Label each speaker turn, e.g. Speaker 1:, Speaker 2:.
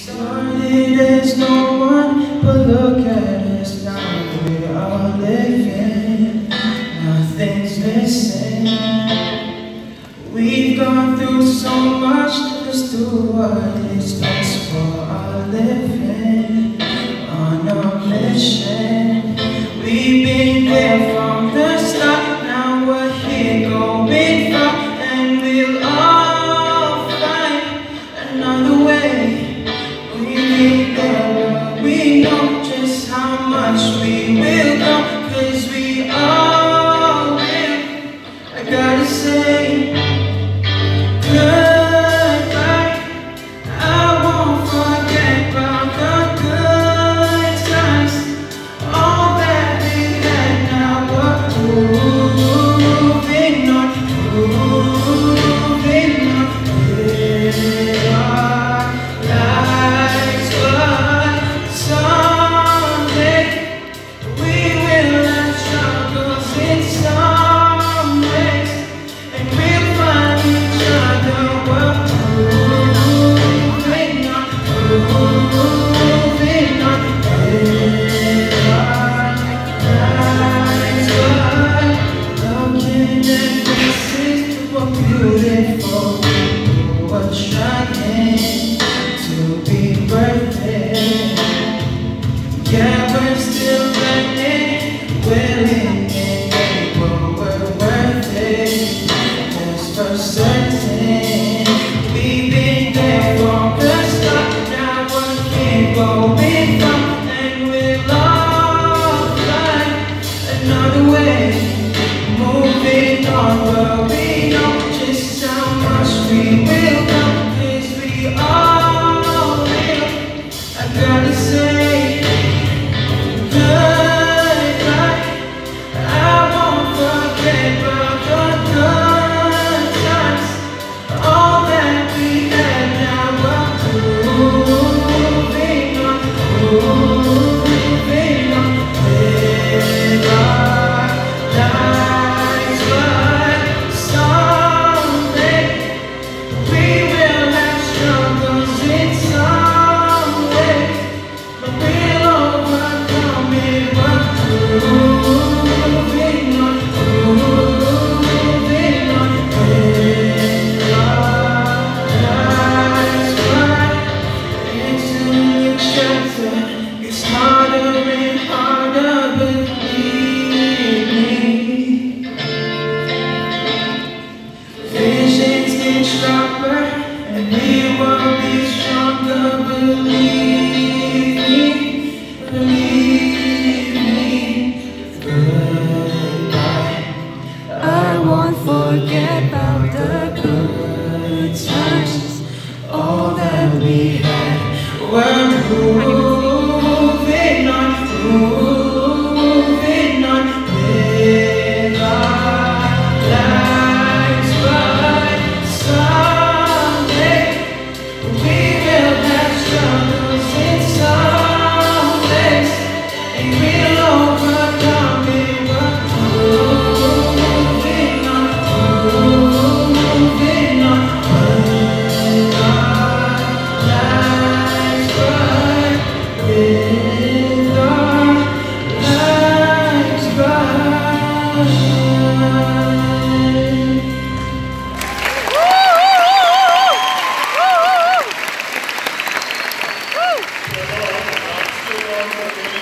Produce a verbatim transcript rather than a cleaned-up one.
Speaker 1: Started as no one, but look at us now. We are living, nothing's missing. We've gone through so much, let's do what is best for our living. On a mission, we've been there from the start. Now we're here going far, and we'll all find another way. We've been there, we know just how much we will go, cause we all will. I gotta say goodbye. I won't forget about the good times, all that we had. Now we're moving on, moving on with our lives. But someday we will have struggles in some ways, and we'll find each other. We're moving on, moving on with our lives. But looking at faces, we're beautiful. We're trying to be perfect. Yeah, we're still learning, willing and able. We're worth it, that's for certain. We've been there from the start. Now we're here going on, and we'll all find another way. Moving on, but we know just how much we will go, cause we all will. I gotta say goodbye. I won't forget about the good times, all that we had. Now we're moving on, moving on with our lives. But someday we will have struggles in some way, but we'll overcome it. We're moving on, moving on with our lives. But it's a new chapter, it's harder and harder, believe me. Visions get sharper, and we will be stronger, believe me, believe me. Goodbye. I won't forget about the good times, all that we had. We're moving on, moving on with our lives. But someday we will have struggles in some ways, and we'll overcome it. But moving on, moving on with our lives. But with our lives. But
Speaker 2: Teodoro, still on the